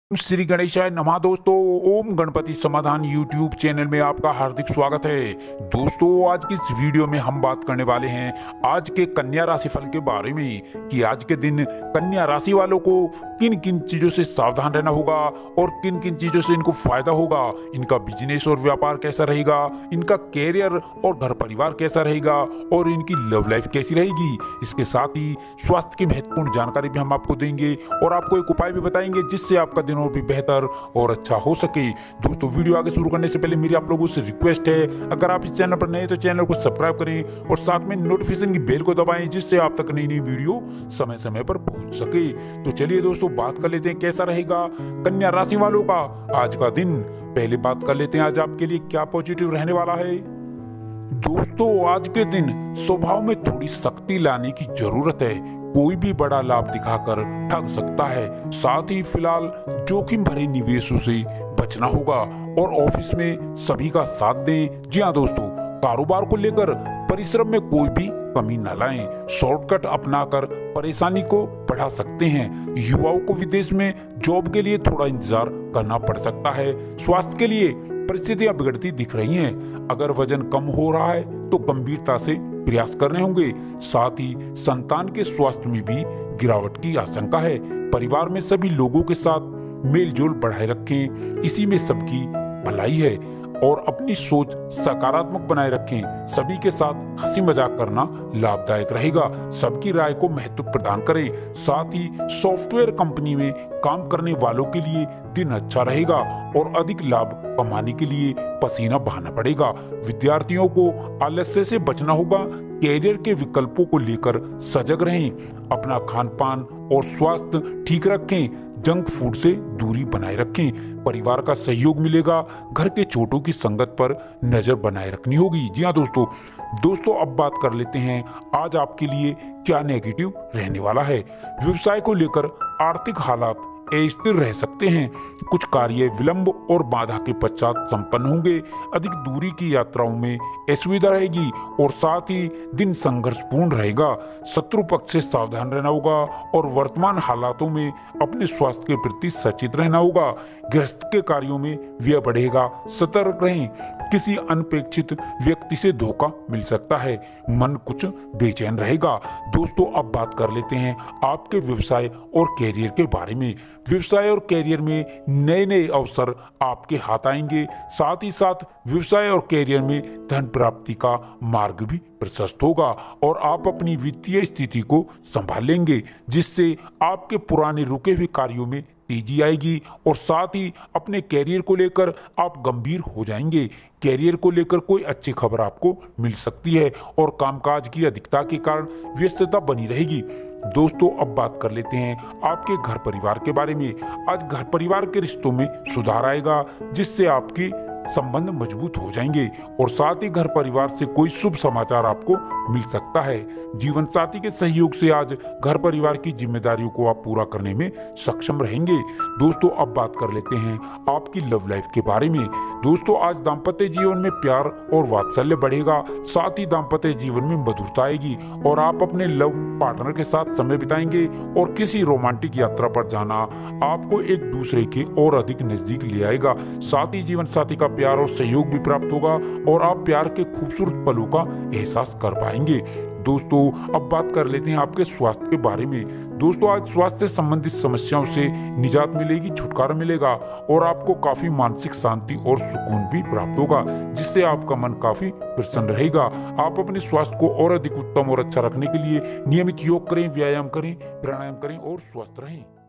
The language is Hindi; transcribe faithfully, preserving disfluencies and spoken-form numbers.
श्री गणेशाय नमः। दोस्तों, ओम गणपति समाधान यूट्यूब चैनल में आपका हार्दिक स्वागत है। दोस्तों, आज की इस वीडियो में हम बात करने वाले हैं आज के कन्या राशि फल के बारे में कि आज के दिन कन्या राशि वालों को किन किन चीजों से सावधान रहना होगा और किन किन चीजों से इनको फायदा होगा। इनका बिजनेस और व्यापार कैसा रहेगा, इनका कैरियर और घर परिवार कैसा रहेगा और इनकी लव लाइफ कैसी रहेगी। इसके साथ ही स्वास्थ्य की महत्वपूर्ण जानकारी भी हम आपको देंगे और आपको एक उपाय भी बताएंगे जिससे आपका दिन और भी बेहतर और अच्छा हो सके। दोस्तों, वीडियो आगे शुरू करने से पहले मेरी आप लोगों से रिक्वेस्ट है, अगर आप इस चैनल पर नए तो चैनल को सब्सक्राइब करें और साथ में नोटिफिकेशन की बेल को दबाएं जिससे आप तक नई नई वीडियो समय समय पर पहुंच सके। तो चलिए दोस्तों, बात कर लेते हैं कैसा रहेगा कन्या राशि वालों का आज का दिन। पहले बात कर लेते हैं आज आपके लिए क्या पॉजिटिव रहने वाला है। दोस्तों, आज के दिन स्वभाव में थोड़ी सख्ती लाने की जरूरत है। कोई भी बड़ा लाभ दिखाकर ठग सकता है। साथ ही फिलहाल जोखिम भरे निवेशों से बचना होगा और ऑफिस में सभी का साथ दें। जी हाँ दोस्तों, कारोबार को लेकर परिश्रम में कोई भी कमी न लाएं। शॉर्टकट अपनाकर परेशानी को बढ़ा सकते हैं। युवाओं को विदेश में जॉब के लिए थोड़ा इंतजार करना पड़ सकता है। स्वास्थ्य के लिए परिस्थितियां बिगड़ती दिख रही हैं। अगर वजन कम हो रहा है तो गंभीरता से प्रयास करने होंगे। साथ ही संतान के स्वास्थ्य में भी गिरावट की आशंका है। परिवार में सभी लोगों के साथ मेल जोल बढ़ाए रखें, इसी में सबकी भलाई है और अपनी सोच सकारात्मक बनाए रखें। सभी के साथ हंसी मजाक करना लाभदायक रहेगा। सबकी राय को महत्व प्रदान करें। साथ ही सॉफ्टवेयर कंपनी में काम करने वालों के लिए दिन अच्छा रहेगा और अधिक लाभ कमाने के लिए पसीना बहाना पड़ेगा। विद्यार्थियों को आलस्य से बचना होगा। कैरियर के विकल्पों को लेकर सजग रहें। अपना खान पान और स्वास्थ्य ठीक रखें। जंक फूड से दूरी बनाए रखें। परिवार का सहयोग मिलेगा। घर के छोटों की संगत पर नजर बनाए रखनी होगी। जी हाँ दोस्तों दोस्तों अब बात कर लेते हैं आज आपके लिए क्या नेगेटिव रहने वाला है। व्यवसाय को लेकर आर्थिक हालात अस्थिर रह सकते हैं। कुछ कार्य विलंब और बाधा के पश्चात संपन्न होंगे। अधिक दूरी की यात्राओं में असुविधा रहेगी और साथ ही दिन संघर्षपूर्ण रहेगा। शत्रु पक्ष से सावधान रहना होगा और वर्तमान हालातों में अपने स्वास्थ्य के प्रति सचेत रहना होगा। गृहस्थ के कार्यों में व्यय बढ़ेगा, सतर्क रहें। किसी अनपेक्षित व्यक्ति से धोखा मिल सकता है। मन कुछ बेचैन रहेगा। दोस्तों, अब बात कर लेते हैं आपके व्यवसाय और कैरियर के बारे में। व्यवसाय और कैरियर में नए नए अवसर आपके हाथ आएंगे। साथ ही साथ व्यवसाय और कैरियर में धन प्राप्ति का मार्ग भी प्रशस्त होगा और आप अपनी वित्तीय स्थिति को संभालेंगे जिससे आपके पुराने रुके हुए कार्यों में तेजी आएगी और साथ ही अपने कैरियर को लेकर आप गंभीर हो जाएंगे। कैरियर को लेकर कोई अच्छी खबर आपको मिल सकती है और कामकाज की अधिकता के कारण व्यस्तता बनी रहेगी। दोस्तों, अब बात कर लेते हैं आपके घर परिवार के बारे में। आज घर परिवार के रिश्तों में सुधार आएगा जिससे आपकी संबंध मजबूत हो जाएंगे और साथ ही घर परिवार से कोई शुभ समाचार आपको मिल सकता है। जीवन साथी के सहयोग से आज घर परिवार की जिम्मेदारियों को आप पूरा करने में सक्षम रहेंगे। दोस्तों, अब बात कर लेते हैं आपकी लव लाइफ के बारे में। दोस्तों, आज दाम्पत्य जीवन में प्यार और वात्सल्य बढ़ेगा। साथ ही दाम्पत्य जीवन में मधुरता आएगी और आप अपने लव पार्टनर के साथ समय बिताएंगे और किसी रोमांटिक यात्रा पर जाना आपको एक दूसरे के और अधिक नजदीक ले आएगा। साथ ही जीवन साथी का प्यार और सहयोग भी प्राप्त होगा और आप प्यार के खूबसूरत पलों का एहसास कर पाएंगे। दोस्तों, अब बात कर लेते हैं आपके स्वास्थ्य के बारे में। दोस्तों, आज स्वास्थ्य से संबंधित समस्याओं से निजात मिलेगी, छुटकारा मिलेगा और आपको काफी मानसिक शांति और सुकून भी प्राप्त होगा जिससे आपका मन काफी प्रसन्न रहेगा। आप अपने स्वास्थ्य को और अधिक उत्तम और अच्छा रखने के लिए नियमित योग करें, व्यायाम करें, प्राणायाम करें और स्वस्थ रहें।